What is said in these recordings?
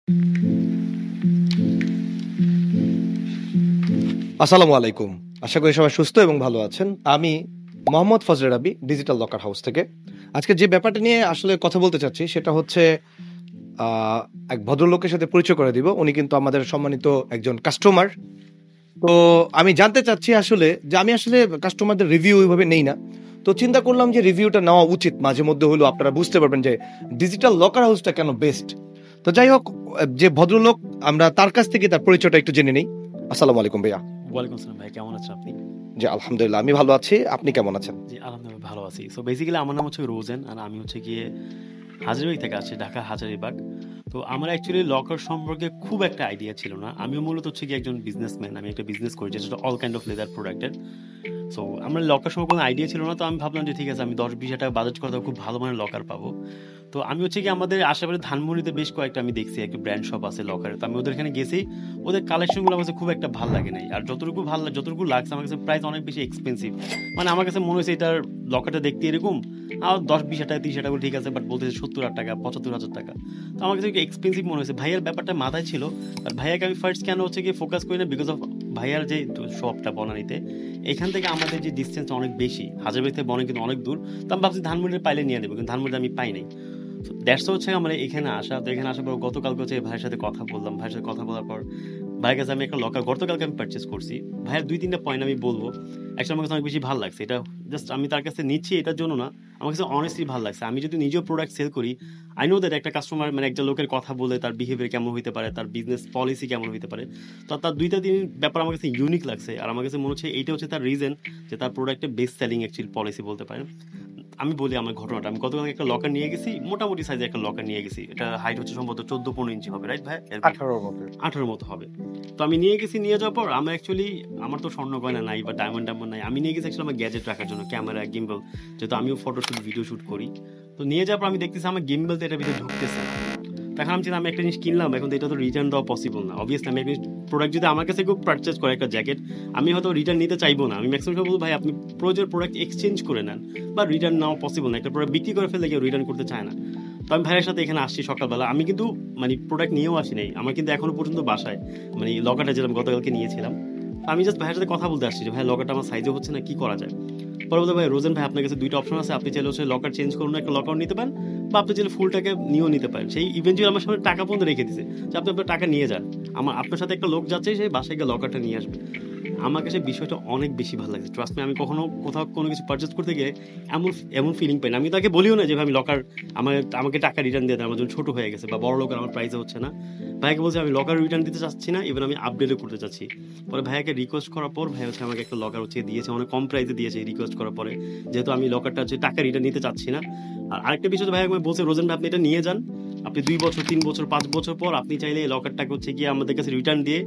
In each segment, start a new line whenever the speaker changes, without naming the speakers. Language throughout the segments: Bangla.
আসসালামু আলাইকুম। আশা করি সবাই সুস্থ এবং ভালো আছেন। আমি Mohammad Fazle Rabbi, Digital Locker House থেকে। আজকে যে ব্যাপারটা নিয়ে আসলে কথা বলতে চাচ্ছি সেটা হচ্ছে আ এক ভদ্রলোকের সাথে পরিচয় করে দিব। উনি কিন্তু আমাদের সম্মানিত একজন কাস্টমার। তো আমি জানতে চাচ্ছি আসলে যে আমি আসলে কাস্টমারদের রিভিউ ওইভাবে নেই না। তো চিন্তা করলাম যে রিভিউটা নেওয়া উচিত মাঝে মধ্যে হলেও আপনারা বুঝতে পারবেন যে ডিজিটাল লকার হাউসটা কেন বেস্ট। তো যাই হোক, যে ভদ্রলোক আমরা তার কাছ থেকে তার পরিচয়টা একটু জেনে নেই। আসসালামু আলাইকুম ভাইয়া।
ওয়ালাইকুম আসসালাম ভাই, কেমন আছেন আপনি?
জি আলহামদুলিল্লাহ আমি ভালো আছি। আপনি কেমন আছেন?
জি আলহামদুলিল্লাহ ভালো আছি। সো বেসিক্যালি আমার নাম হচ্ছে রোজেন, আর আমি হচ্ছে গিয়ে হাজারীবাগ থেকে আসছি, ঢাকা হাজারীবাগ। তো আমার অ্যাকচুয়ালি লকার সম্পর্কে খুব একটা আইডিয়া ছিল না। আমিও মূলত হচ্ছে গিয়ে একজন বিজনেসম্যান, আমি একটা বিজনেস করি যেটা অল কাইন্ড অফ লেদার প্রোডাক্টের। সো আমার লকার সম্পর্কে কোনো আইডিয়া ছিল না, তো আমি ভাবলাম যে ঠিক আছে, আমি 10-20 টাকা বাজেট করতে খুব ভালো মানের লকার পাবো। তো আমি হচ্ছে কি আমাদের আশেপাশে ধানমন্ডিতে বেশ কয়েকটা আমি দেখছি একটা ব্র্যান্ড শপ আছে লকারের, তো আমি ওদের এখানে গেছি। ওদের কালেকশনগুলো আমার কাছে খুব একটা ভালো লাগে নাই, আর যতটুকু লাগছে আমার কাছে প্রাইস অনেক বেশি এক্সপেন্সিভ। মানে আমার কাছে মনে হয়েছে এটার লকারটা দেখতে এরকম, আর 10-20 টাকা 30 টাকা ঠিক আছে, বাট বলতেছে 70,000 টাকা 75,000 টাকা। তো আমার কাছে একটু এক্সপেন্সিভ মনে হয়েছে। ভাইয়ার ব্যাপারটা মাথায় ছিল, আর ভাইয়াকে আমি ফার্স্ট কেন হচ্ছে গিয়ে ফোকাস করি না, বিকজ অফ ভাইয়ার যে শপটা বনানীতে, এখান থেকে আমাদের যে ডিস্টেন্স অনেক বেশি, হাজারবাগ থেকে বনানী কিন্তু অনেক দূর। তো আমি ভাবছি ধানমন্ডির পাইলে নিয়ে নেবো, কিন্তু ধানমন্ডি আমি পাই নাই। দ্যাটস হচ্ছে আমার এখানে আসা। তো এখানে আসার পর গতকালকে হচ্ছে ভাইয়ের সাথে কথা বললাম, ভাইয়ের সাথে কথা বলার পর ভাইয়ের কাছে আমি একটা লকার গতকালকে আমি পারচেস করছি। ভাইয়ের 2-3টা পয়েন্ট আমি বলবো। অ্যাকচুয়ালি আমার কাছে অনেক বেশি ভালো লাগছে। এটা জাস্ট আমি তার কাছে নিচ্ছি এটার জন্য না, আমার কাছে অনেস্টলি ভালো লাগছে। আমি যদি নিজেও প্রোডাক্ট সেল করি, আই নো দ্যাট একটা কাস্টমার মানে একটা লোকের কথা বলে তার বিহেভিয়ার কেমন হতে পারে, তার বিজনেস পলিসি কেমন হতে পারে। তো তার 2-3 ব্যাপার আমার কাছে ইউনিক লাগছে, আর আমার কাছে মনে হচ্ছে এইটা হচ্ছে তার রিজন যে তার প্রোডাক্টের বেস্ট সেলিং অ্যাকচুয়ালি পলিসি বলতে পারেন। আমি বলি আমার ঘটনাটা। আমি গতকাল একটা লকার নিয়ে গেছি, মোটামুটি সাইজের একটা লকার নিয়ে গেছি। এটা হাইট হচ্ছে সম্ভবত 14-15 ইঞ্চি হবে, রাইট ভাই? 18 মতো হবে। তো আমি নিয়ে গেছি, নিয়ে যাওয়ার পর আমার অ্যাকচুয়ালি আমার তো স্বর্ণ গয়না নাই বা ডায়মন্ড নাই। আমি নিয়ে গেছি অ্যাকচুয়ালি আমার গ্যাজেট রাখার জন্য, ক্যামেরা, গিম্বল, যেহেতু আমিও ফটোশুট ভিডিও শুট করি। তো নিয়ে যাওয়ার পর আমি দেখতেছি আমার গিম্বল তো এটার ভিতরে ঢুকতেছে না। তখন আমি চিন্তা, আমি একটা জিনিস কিনলাম, এখন তো এটা তো রিটার্ন দেওয়া পসিবল না। অবভিয়াসলি আমি একটা প্রোডাক্ট যদি আমার কাছে কেউ পারচেস করে একটা জ্যাকেট, আমি হয়তো রিটার্ন নিতে চাইবো না। আমি ম্যাক্সিমাম বলবো ভাই আপনি প্রয়োজনের প্রোডাক্ট এক্সচেঞ্জ করে নেন, বা রিটার্ন নেওয়া পসিবল না। একটা প্রোডাক্ট বিক্রি করে ফেললে কেউ রিটার্ন করতে চায় না। তো আমি ভাইয়ের সাথে এখানে আসছি সকালবেলা, আমি কিন্তু মানে প্রোডাক্ট নিয়েও আসি নাই, আমার কিন্তু এখনো পর্যন্ত বাসায় মানে লকারটা যেটা আমি গতকালকে নিয়েছিলাম। আমি জাস্ট ভাইয়ের সাথে কথা বলতে আসছি যে ভাই লকারটা আমার সাইজে হচ্ছে না, কি করা যায়। পরে বলতে ভাই রোজেন ভাই আপনার কাছে 2টা অপশন আছে, আপনি চাইলে হচ্ছে লকার চেঞ্জ করুন, একটা লকার নিতে পারেন, বা আপনি চাইলে ফুলটাকে নিয়েও নিতে পারেন। সেই ইভেন্টুয়ালি আমার সামনে টাকা পর্যন্ত রেখে দিছে যে আপনি আপনার টাকা নিয়ে যান, আপনার সাথে একটা লোক যাচ্ছে, সেই বাসায় গিয়ে লকারটা নিয়ে আসবে। আমার কাছে বিষয়টা অনেক বেশি ভালো লাগছে। ট্রাস্ট মি, আমি কখনো কোথাও কোনো কিছু পারচেস করতে গেলে এমন এমন ফিলিং পাই না। আমি তাকে বলিও না যে ভাই আমি লকার আমাকে টাকা রিটার্ন দিয়ে দেয়, আমার জন্য ছোট হয়ে গেছে বা বড় লোকের আমার প্রাইসে হচ্ছে না। ভাইকে বলছে আমি লকার রিটার্ন দিতে চাচ্ছি না, ইভেন আমি আপডেটও করতে চাচ্ছি। পরে ভাইয়াকে রিকোয়েস্ট করার পর ভাই হচ্ছে আমাকে একটা লকার হচ্ছে দিয়েছে, অনেক কম প্রাইসে দিয়েছে রিকোয়েস্ট করার পরে, যেহেতু আমি লকারটা হচ্ছে টাকা রিটার্ন নিতে চাচ্ছি না। আর আরেকটা বিষয় ভাই আমাকে বলছে, রোজেন ভাই আপনি এটা নিয়ে যান, আপনি 2 বছর 3 বছর 5 বছর পর আপনি চাইলে এই লকারটাকে হচ্ছে গিয়ে আমাদের কাছে রিটার্ন দিয়ে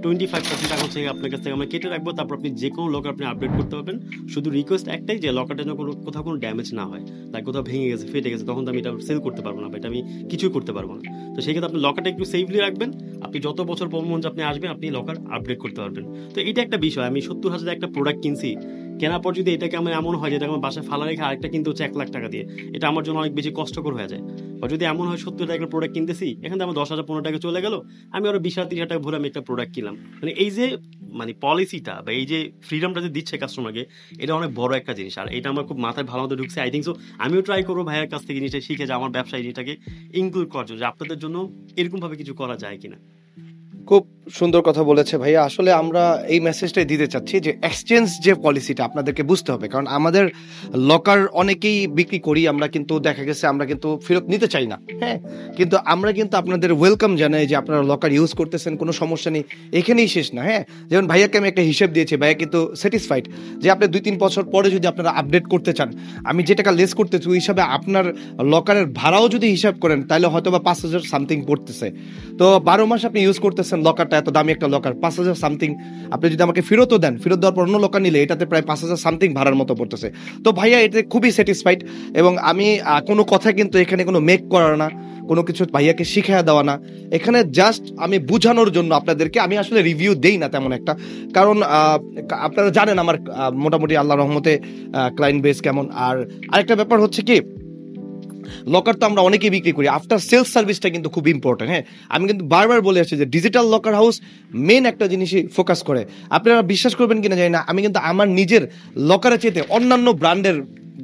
25% টাকা হচ্ছে আপনার কাছ থেকে আমরা কেটে রাখবো, তারপর আপনি যে কোনো লকার আপনি আপডেট করতে পারবেন। শুধু রিকোয়েস্ট একটাই, যে লকারটা যেন কোথাও কোনো ড্যামেজ না হয়, তাই কোথাও ভেঙে গেছে ফেটে গেছে তখন তো আমি এটা সেল করতে পারবো না, বা এটা আমি কিছুই করতে পারবো না। তো সেই ক্ষেত্রে আপনি লকারটা একটু সেফলি রাখবেন, আপনি যত বছর পর মন আপনি আসবেন আপনি লকার আপডেট করতে পারবেন। তো এটা একটা বিষয়। আমি 70,000 একটা প্রোডাক্ট কিনছি, কেনার পর যদি এটাকে আমার এমন হয় যেটা আমার বাসায় ফালা রেখে আরেকটা কিনতে হচ্ছে 1 লাখ টাকা দিয়ে, এটা আমার জন্য অনেক বেশি কষ্টকর হয়ে যায়। বা যদি এমন হয় 70 টাকার প্রোডাক্ট কিনতেছি, এখান থেকে আমার 10,000 15 টাকা চলে গেল, আমি আরো 20,000 30,000 টাকা ভরে আমি একটা প্রোডাক্ট কিনলাম। মানে এই যে মানে পলিসিটা বা এই যে ফ্রিডমটা যে দিচ্ছে কাস্টমারকে, এটা অনেক বড় একটা জিনিস। আর এটা আমার খুব মাথায় ভালো মতো ঢুকছে। আই থিঙ্ক সো আমিও ট্রাই করবো ভাইয়ের কাছ থেকে জিনিসটা শিখে, যে আমার ব্যবসায় জিনিসটাকে ইনক্লুড করার জন্য, যে আপনাদের জন্য এরকম ভাবে কিছু করা যায় কিনা।
খুব সুন্দর কথা বলেছে ভাইয়া। আসলে আমরা এই মেসেজটাই দিতে চাচ্ছি যে এক্সচেঞ্জ যে পলিসিটা আপনাদেরকে বুঝতে হবে, কারণ আমাদের লকার অনেকেই বিক্রি করি, আমরা কিন্তু দেখা গেছে আমরা কিন্তু ফেরত নিতে চাই না, হ্যাঁ, কিন্তু আমরা কিন্তু আপনাদের ওয়েলকাম জানাই যে আপনারা লকার ইউজ করতেছেন, কোনো সমস্যা নেই, এখানেই শেষ না। হ্যাঁ, যেমন ভাইয়াকে আমি একটা হিসেব দিয়েছি, ভাইয়া কিন্তু স্যাটিসফাইড যে আপনি 2-3 বছর পরে যদি আপনারা আপডেট করতে চান, আমি যে টাকা লেস করতেছি ওই হিসাবে আপনার লকারের ভাড়াও যদি হিসাব করেন তাহলে হয়তো বা 5,000 সামথিং পড়তেছে। তো 12 মাস আপনি ইউজ করতেছেন লকারটা, এত দামি একটা লকার, 5,000 সামথিং আপনি যদি আমাকে ফেরতও দেন, ফেরত দেওয়ার পর অন্য লকার নিলে এটাতে প্রায় 5,000 সামথিং ভাড়ার মতো পড়তেছে। তো ভাইয়া এতে খুবই স্যাটিসফাইড, এবং আমি কোনো কথা কিন্তু এখানে কোনো মেক করার না, কোনো কিছু ভাইয়াকে শিখিয়ে দেওয়া না, এখানে জাস্ট আমি বুঝানোর জন্য আপনাদেরকে। আমি আসলে রিভিউ দেই না তেমন একটা, কারণ আপনারা জানেন আমার মোটামুটি আল্লাহর রহমতে ক্লায়েন্ট বেস কেমন। আর আরেকটা ব্যাপার হচ্ছে কি, লকার তো আমরা অনেকেই বিক্রি করি, আফটার সেলস সার্ভিসটা কিন্তু খুব ইম্পর্টেন্ট। হ্যাঁ, আমি কিন্তু বারবার বলে আসছি যে ডিজিটাল লকার হাউস মেন একটা জিনিসই ফোকাস করে। আপনারা বিশ্বাস করবেন কিনা জানি না, আমি কিন্তু আমার নিজের লকারের চেয়ে অন্যান্য ব্র্যান্ডের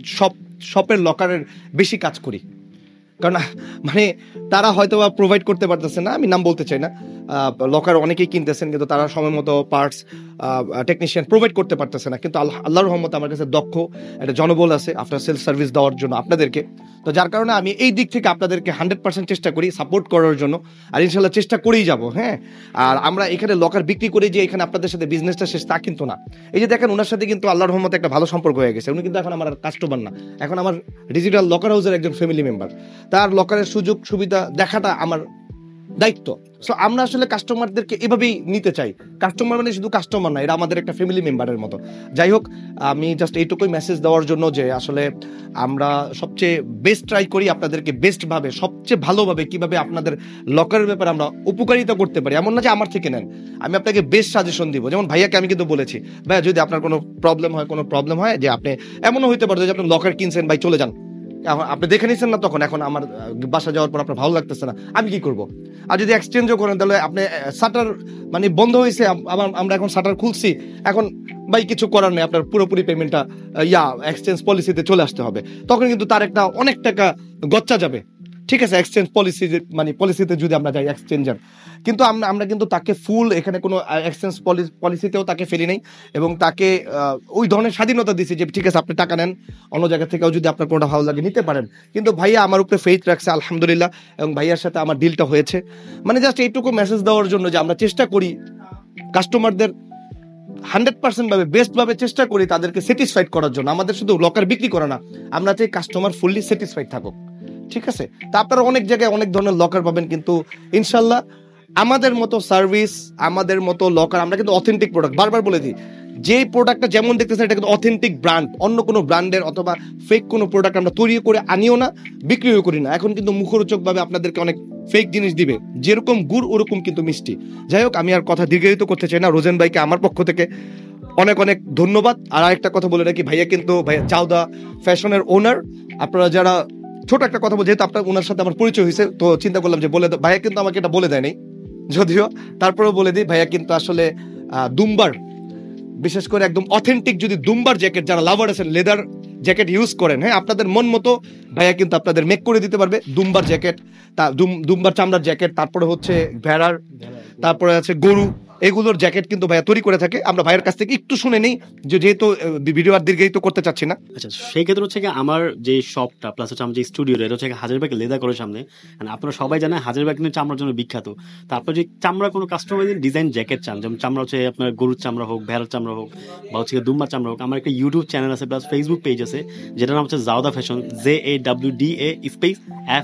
শপের লকারের বেশি কাজ করি। কারণ মানে তারা হয়তো বা প্রোভাইড করতে পারতেছে না, আমি নাম বলতে চাই না, লকার অনেকেই কিনতেছেন কিন্তু তারা সময় মতো পার্টস টেকনিশিয়ান প্রোভাইড করতে পারতেছে না। কিন্তু আল্লাহর রহমতে আমার কাছে দক্ষ একটা জনবল আছে আফটার সেলস সার্ভিস দেওয়ার জন্য আপনাদেরকে। তো যার কারণে আমি এই দিক থেকে আপনাদেরকে 100% চেষ্টা করি সাপোর্ট করার জন্য, আর ইনশাল্লাহ চেষ্টা করেই যাব। হ্যাঁ, আর আমরা এখানে লকার বিক্রি করে যে এখানে আপনাদের সাথে বিজনেসটা শেষ তা কিন্তু না। এই যে দেখেন ওনার সাথে কিন্তু আল্লাহর রহমতে একটা ভালো সম্পর্ক হয়ে গেছে, উনি কিন্তু এখন আমার কাস্টমার না, এখন আমার ডিজিটাল লকার হাউসের একজন ফ্যামিলি মেম্বার। তার লকারের সুযোগ সুবিধা দেখাটা আমার দায়িত্ব। সো আমরা আসলে কাস্টমারদেরকে এভাবেই নিতে চাই। কাস্টমার মানে শুধু কাস্টমার না, এরা আমাদের একটা ফ্যামিলি মেম্বারের মতো। যাই হোক, আমি জাস্ট এইটুকুই মেসেজ দেওয়ার জন্য যে আসলে আমরা সবচেয়ে বেস্ট ট্রাই করি আপনাদেরকে বেস্টভাবে, সবচেয়ে ভালোভাবে কিভাবে আপনাদের লকারের ব্যাপারে আমরা উপকারিতা করতে পারি। এমন না যে আমার থেকে নেন, আমি আপনাকে বেস্ট সাজেশন দিব। যেমন ভাইয়াকে আমি কিন্তু বলেছি, ভাইয়া যদি আপনার কোনো প্রবলেম হয় যে আপনি, এমনও হইতে পারে যে আপনি লকার কিনছেন, ভাই চলে যান, আপনি দেখে নিচ্ছেন না তখন, এখন আমার বাসা যাওয়ার পর আপনার ভালো লাগতেছে না, আমি কি করব? আর যদি এক্সচেঞ্জও করেন তাহলে আপনি শাটার মানে বন্ধ হয়েছে, আমরা এখন শাটার খুলছি, এখন ভাই কিছু করার নেই, আপনার পুরোপুরি পেমেন্টটা এক্সচেঞ্জ পলিসিতে চলে আসতে হবে। তখন কিন্তু তার একটা অনেক টাকা গচ্চা যাবে। ঠিক আছে, এক্সচেঞ্জ পলিসি মানে পলিসিতে যদি আমরা যাই এক্সচেঞ্জার, কিন্তু আমরা কিন্তু তাকে ফুল এখানে কোনো এক্সচেঞ্জ পলিসিতেও তাকে ফেলি নাই, এবং তাকে ওই ধরনের স্বাধীনতা দিছি যে ঠিক আছে আপনি টাকা নেন, অন্য জায়গা থেকেও যদি আপনার কোনোটা ভালো লাগে নিতে পারেন। কিন্তু ভাইয়া আমার উপরে ফেইথ রাখছে আলহামদুলিল্লাহ, এবং ভাইয়ার সাথে আমার ডিলটা হয়েছে। মানে জাস্ট এইটুকু মেসেজ দেওয়ার জন্য যে আমরা চেষ্টা করি কাস্টমারদের 100% ভাবে বেস্ট ভাবে চেষ্টা করি তাদেরকে স্যাটিসফাইড করার জন্য। আমাদের শুধু লকার বিক্রি করা না, আমরা চাই কাস্টমার ফুললি স্যাটিসফাইড থাকুক। ঠিক আছে, তা আপনারা অনেক জায়গায় অনেক ধরনের লকার পাবেন, কিন্তু ইনশাল্লাহ আমাদের মতো সার্ভিস, আমাদের মতো লকার, আমরা কিন্তু অথেন্টিক প্রোডাক্ট, বারবার বলে দিই, যে প্রোডাক্টটা যেমন দেখতেছেন এটা কিন্তু অথেন্টিক ব্র্যান্ড, অন্য কোনো ব্র্যান্ডের অথবা ফেক কোনো প্রোডাক্ট আমরা তৈরি করে আনিও না, বিক্রিও করি না। এখন কিন্তু মুখরোচক ভাবে আপনাদেরকে অনেক ফেক জিনিস দিবে, যেরকম গুড় ওরকম কিন্তু মিষ্টি। যাই হোক, আমি আর কথা দীর্ঘায়িত করতে চাই না। রোজেন ভাইকে আমার পক্ষ থেকে অনেক অনেক ধন্যবাদ। আর আরেকটা কথা বলে রাখি, ভাইয়া কিন্তু ভাইয়া জাউদা ফ্যাশনের ওনার। আপনারা যারা, ছোট একটা কথা বল, যেহেতু আপনার ওনার সাথে আমার পরিচয় হয়েছে তো চিন্তা করলাম যে বলে, ভাইয়া কিন্তু আমাকে এটা বলে দেয়নি যদিও, তারপরেও বলে দিই, ভাইয়া কিন্তু আসলে দুম্বার, বিশেষ করে একদম অথেন্টিক যদি দুম্বার জ্যাকেট, যারা লাভার আছেন লেদার জ্যাকেট ইউজ করেন, হ্যাঁ আপনাদের মন মতো ভাইয়া কিন্তু আপনাদের মেক করে দিতে পারবে দুম্বার জ্যাকেট, দুম্বার চামড়ার জ্যাকেট, তারপরে হচ্ছে ভেড়ার, তারপরে আছে গরু, এগুলোর জ্যাকেট কিন্তু ভাইয়া তৈরি করে থাকে। আমরা ভাইয়ের কাছ থেকে একটু শুনে নেই, যেহেতু ভিডিও আর দীর্ঘায়িত করতে চাচ্ছি না।
আচ্ছা, সেই ক্ষেত্রে হচ্ছে কি আমার যে শপটা প্লাস হচ্ছে আমার যে স্টুডিওটা, এটা হচ্ছে হাজারবাগ লেদা করে সামনে। আপনারা সবাই জানেন হাজারবাগ কিন্তু চামড়ার জন্য বিখ্যাত। তো আপনার যে চামড়া কোনো কাস্টমাইজ ডিজাইন জ্যাকেট চান, যেমন চামড়া হচ্ছে আপনার গরুর চামড়া হোক, ভেড়ার চামড়া হোক, বা হচ্ছে দুম্বার চামড়া হোক, আমার একটা ইউটিউব চ্যানেল আছে প্লাস ফেসবুক পেজ আছে, যেটার নাম হচ্ছে Jawda fashion, JAWDA space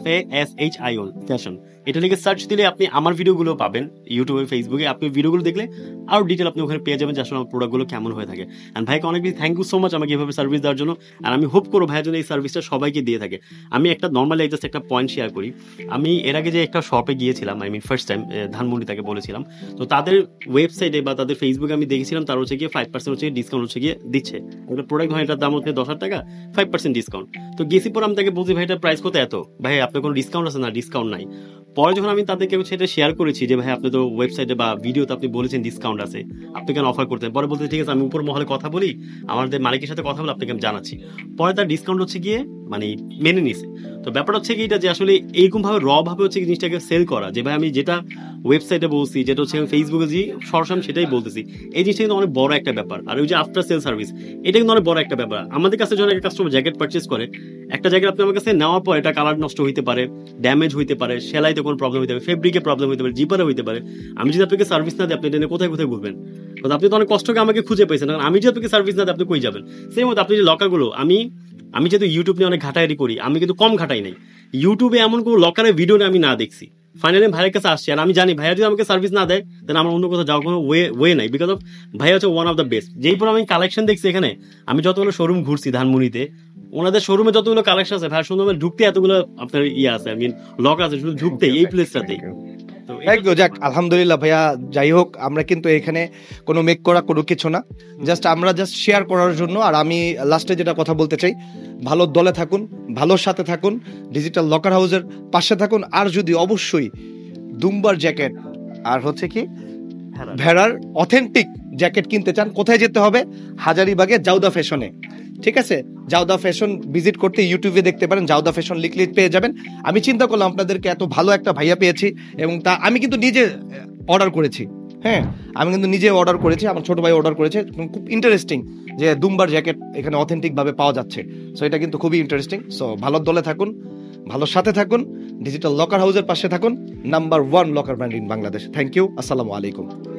FASHIO fashion. এটা লিখে সার্চ দিলে আপনি আমার ভিডিওগুলো পাবেন ইউটিউবে, ফেসবুকে। আপনি ভিডিওগুলো দেখলে আরো ডিটেল আপনি ওখানে পেয়ে যাবেন যে আসলে আমার প্রোডাক্টগুলো কেমন হয়ে থাকে। অ্যান্ড ভাইকে অনেক বেশি থ্যাংক ইউ সো মাচ আমাকে এভাবে সার্ভিস দেওয়ার জন্য। আর আমি হোপ করবো ভাইয়ের জন্য এই সার্ভিসটা সবাইকে দিয়ে থাকে। আমি একটা নর্মালি জাস্ট একটা পয়েন্ট শেয়ার করি। আমি এর আগে যে একটা শপে গিয়েছিলাম, ফার্স্ট টাইম ধানমন্ডি তাকে বলেছিলাম, তো তাদের ওয়েবসাইটে বা তাদের ফেসবুকে আমি দেখেছিলাম তার হচ্ছে গিয়ে 5% হচ্ছে ডিসকাউন্ট হচ্ছে গিয়ে দিচ্ছে। একটা প্রোডাক্ট হয়, এটার দাম হচ্ছে 10,000 টাকা, 5% ডিসকাউন্ট। তো গেছি পর আমি তাকে বলছি, ভাই এটা প্রাইস কত? এত ভাই আপনার কোনো ডিসকাউন্ট আছে? না, ডিসকাউন্ট নাই। পরে যখন আমি তাদেরকে সেটা শেয়ার করেছি যে ভাই আপনি তো ওয়েবসাইটে বা ভিডিওতে আপনি বলেছেন ডিসকাউন্ট আছে, আপনি কেন অফার করতেন? পরে বলতে ঠিক আছে আমি উপর মহলে কথা বলি, আমাদের মালিকের সাথে কথা বলে আপনাকে আমি জানাচ্ছি। পরে তার ডিসকাউন্ট হচ্ছে গিয়ে মানে মেনে নিছে। তো ব্যাপারটা হচ্ছে কি এটা যে আসলে এইরকম ভাবে র ভাবে হচ্ছে জিনিসটাকে সেল করা, যে ভাই আমি যেটা ওয়েবসাইটে বলছি, যেটা হচ্ছে ফেসবুকে যে সরাসরি সেটাই বলতেছি, এই জিনিসটা কিন্তু অনেক বড় একটা ব্যাপার। আর ওই যে আফটার সেল সার্ভিস, এটা কিন্তু অনেক বড় একটা ব্যাপার। আমাদের কাছে যখন একটা কাস্টমার জ্যাকেট পারচেস করে, একটা জ্যাকেট আপনি আমার কাছে নেওয়ার পর এটা কালার নষ্ট হইতে পারে, ড্যামেজ হইতে পারে, সেলাইতে কোনো প্রবলেম হইতে পারে, ফেব্রিকে প্রবলেম হইতে পারে, জিপারে হইতে পারে। আমি যদি আপনাকে সার্ভিস না দিই, আপনি এটা নিয়ে কোথায় কোথায় ঘুরবেন? আপনি তো অনেক কষ্ট করে আমাকে খুঁজে পেয়েছেন, আমি যদি আপনাকে সার্ভিস না দিই আপনি কই যাবেন? সেই মতো আপনি যে লকারগুলো, আমি যেহেতু ইউটিউব নিয়ে অনেক ঘাটাঘাটি করি, আমি কিন্তু কম ঘাটাই নাই। ইউটিউবে এমন কোনো লকারের ভিডিও আমি না দেখছি। ফাইনালি ভাইয়ের কাছে আসছি, আর আমি জানি ভাইয়া যদি আমাকে সার্ভিস না দেয় তাহলে আমার অন্য কোথাও যাওয়ার কোনো ওয়ে নাই, বিকজ অফ ভাইয়া হচ্ছে ওয়ান অফ দ্য বেস্ট। যেই পর আমি কালেকশন দেখছি এখানে, আমি যতগুলো শোরুম ঘুরছি ধানমন্ডিতে, ওনাদের শোরুমে যতগুলো কালেকশন আছে ভাই সুন্দরবন ঢুকতে এতগুলো আপনার ইয়ে আছে, আই মিন লক আছে শুধু ঢুকতে এই প্লেসটাতেই। তো
থ্যাংক ইউ। যাক আলহামদুলিল্লাহ ভাইয়া, যাই হোক আমরা কিন্তু এখানে কোনো মেক করা কোনো কিছু না, আমরা জাস্ট শেয়ার করার জন্য। আর আমি লাস্টে যেটা কথা বলতে চাই, ভালো দলে থাকুন, ভালোর সাথে থাকুন, ডিজিটাল লকার হাউসের পাশে থাকুন। আর যদি অবশ্যই দুম্বার জ্যাকেট আর হচ্ছে কি ভেড়ার অথেন্টিক জ্যাকেট কিনতে চান, কোথায় যেতে হবে? হাজারীবাগে জাউদা ফ্যাশনে। ঠিক আছে, জাউদা ফ্যাশন ভিজিট করতে ইউটিউবে দেখতে পারেন, জাউদা ফ্যাশন লিখলে পেয়ে যাবেন। আমি চিন্তা করলাম আপনাদেরকে এত ভালো একটা ভাইয়া পেয়েছি, এবং তা আমি কিন্তু নিজে অর্ডার করেছি। হ্যাঁ, আমি কিন্তু নিজে অর্ডার করেছি, আমার ছোট ভাই অর্ডার করেছে। খুব ইন্টারেস্টিং যে দুম্বার জ্যাকেট এখানে অথেন্টিক ভাবে পাওয়া যাচ্ছে। সো এটা কিন্তু খুবই ইন্টারেস্টিং। সো ভালোর দলে থাকুন, ভালোর সাথে থাকুন, ডিজিটাল লকার হাউসের পাশে থাকুন, number 1 locker brand in Bangladesh. Thank you, আসসালামু আলাইকুম।